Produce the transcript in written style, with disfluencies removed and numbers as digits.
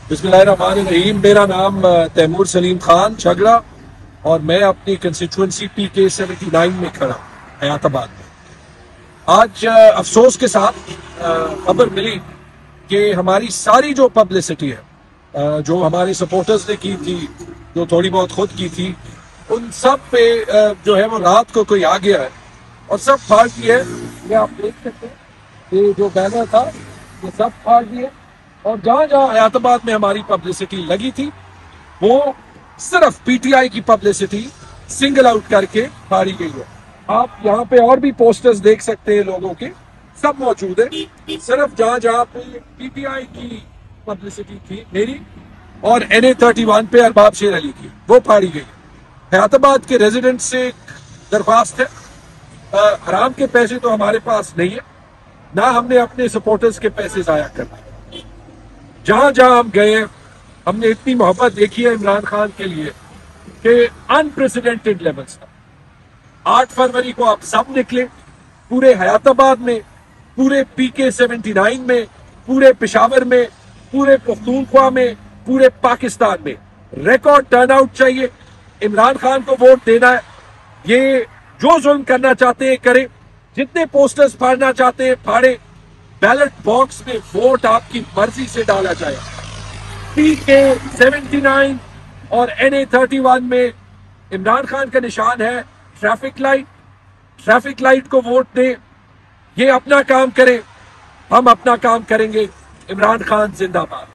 बिस्मिल्लाहिर्रहमानिर्रहीम। मेरा नाम तैमूर सलीम खान झगड़ा और मैं अपनी कंस्टिट्यूंसी PK 79 में खड़ा हूं, हयाताबाद में। आज अफसोस के साथ खबर मिली कि हमारी सारी जो पब्लिसिटी है, जो हमारे सपोर्टर्स ने की थी, जो थोड़ी बहुत खुद की थी, उन सब पे जो है वो रात को कोई आ गया है और सब फाड़ दिया है। ये आप देख सकते हैं, ये जो बैनर था ये सब फाड़ दिए और जहां जहां हयाताबाद में हमारी पब्लिसिटी लगी थी वो सिर्फ PTI की पब्लिसिटी सिंगल आउट करके फाड़ी गई है। आप यहाँ पे और भी पोस्टर्स देख सकते हैं लोगों के, सब मौजूद है। सिर्फ जहां जहां पे PTI की पब्लिसिटी थी मेरी और NA31 पे अरबाब शेर अली की, वो फाड़ी गई। हयाताबाद के रेजिडेंट से एक दरख्वास्त है, हराम के पैसे तो हमारे पास नहीं है, ना हमने अपने सपोर्टर्स के पैसे जाया करना। जहां जहां हम गए हैं हमने इतनी मोहब्बत देखी है इमरान खान के लिए कि अनप्रेसिडेंटेड लेवल्स था। 8 फरवरी को आप सब निकले, पूरे हयाताबाद में, पूरे PK 79 में, पूरे पेशावर में, पूरे पख्तूनख्वा में, पूरे पाकिस्तान में रिकॉर्ड टर्नआउट चाहिए। इमरान खान को वोट देना है। ये जो जुल्म करना चाहते हैं करें, जितने पोस्टर्स फाड़ना चाहते हैं फाड़े। बैलेट बॉक्स में वोट आपकी मर्जी से डाला जाए। PK 79 और NA31 में इमरान खान का निशान है ट्रैफिक लाइट। ट्रैफिक लाइट को वोट दें, ये अपना काम करें, हम अपना काम करेंगे। इमरान खान जिंदाबाद।